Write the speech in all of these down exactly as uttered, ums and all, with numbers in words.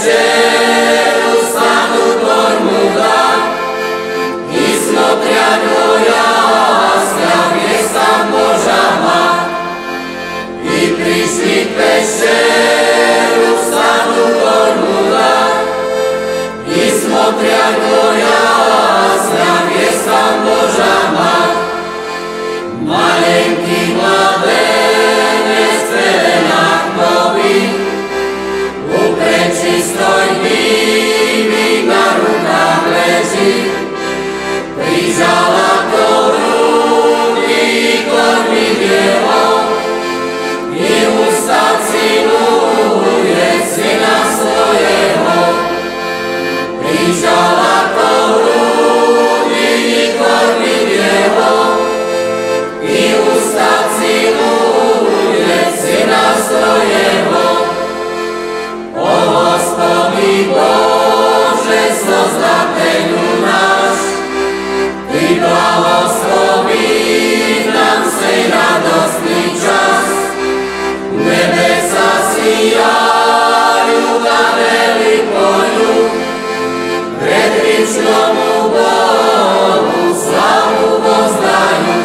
večeru stanu tormu da i смотря Твоя славесна Божа мать. И пришли к вечеру стanu tormu da i смотря Твоя славесна Божа мать. Маленький младенец в пеленах новých u prečistoj Dívy na rukách leží. Prižala do hrudi kormí jeho i ústa ciluje syna svojho. Prižala do hrudi kormí jeho i ústa ciluje syna svojho. O Hospodi Bože, sozdateľu náš, Ty blahosloví nám sej radostný čas. Nebesa sijajú a veľkoľu, pred vičnomu Bohu slavu vozdajú.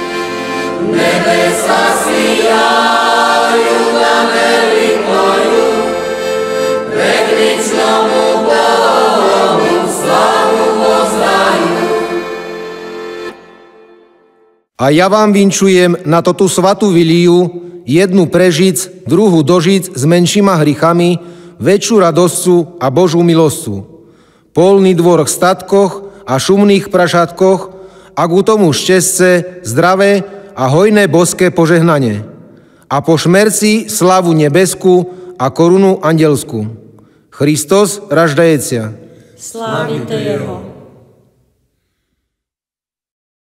Nebesa sijajú a veľkoľu, pred vičnomu Bohu slavu vozdajú. A ja vám vinčujem na toto svatú vilíju, jednu prežic, druhú dožic s menšíma hrichami, väčšiu radosťu a Božú milosťu. Polný dvor v statkoch a šumných prašatkoch a ku tomu šťastce, zdravé a hojné boské požehnanie. A po šmerci slavu nebesku a korunu andelskú. Hristos raždajecia. Slávite Jeho.